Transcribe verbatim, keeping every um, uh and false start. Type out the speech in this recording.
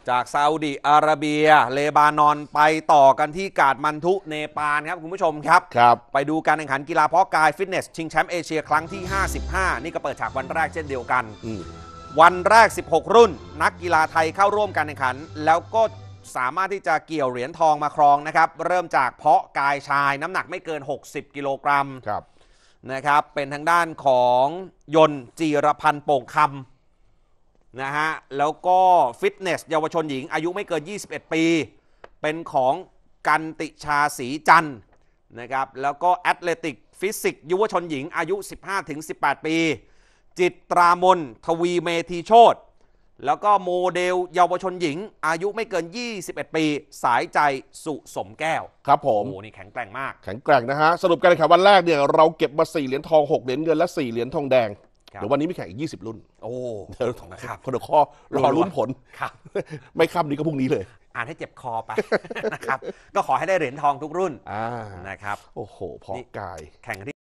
จากซาอุดิอาระเบียเลบานอนไปต่อกันที่กาดมันทุเนปาลครับคุณผู้ชมครับครับไปดูการแข่งขันกีฬาเพาะกายฟิตเนสชิงแชมป์เอเชียครั้งที่ห้าสิบห้านี่ก็เปิดฉากวันแรกเช่นเดียวกันวันแรกสิบหกรุ่นนักกีฬาไทยเข้าร่วมการแข่งขันแล้วก็สามารถที่จะเกี่ยวเหรียญทองมาครองนะครับเริ่มจากเพาะกายชายน้ำหนักไม่เกินหกสิบกิโลกรัมครับนะครับเป็นทางด้านของยนต์จีรพันธ์โป่งคำนะฮะแล้วก็ฟิตเนสเยาวชนหญิงอายุไม่เกินยี่สิบเอ็ดปีเป็นของกันติชาศรีจันทร์นะครับแล้วก็แอตเลติกฟิสิกส์ยุวชนหญิงอายุ สิบห้าถึงสิบแปด ปีจิตรามนทวีเมธีโชติแล้วก็โมเดลเยาวชนหญิงอายุไม่เกินยี่สิบเอ็ดปีสายใจสุสมแก้วครับผมโอ้นี่แข็งแกร่งมากแข็งแกร่งนะฮะสรุปการแข่งขันวันแรกเนี่ยเราเก็บมาสี่เหรียญทองหกเหรียญเงินและสี่เหรียญทองแดงเดี๋ยววันนี้มีแข่งอีกยี่สิบรุ่นโอ้เดี๋ยวนะครับคนละข้อรอลุ้นผลครับไม่ค่ำนี้ก็พรุ่งนี้เลยอ่านให้เจ็บคอไปนะครับก็ขอให้ได้เหรียญทองทุกรุ่นอ่านะครับโอ้โหเพาะกายแข่งที่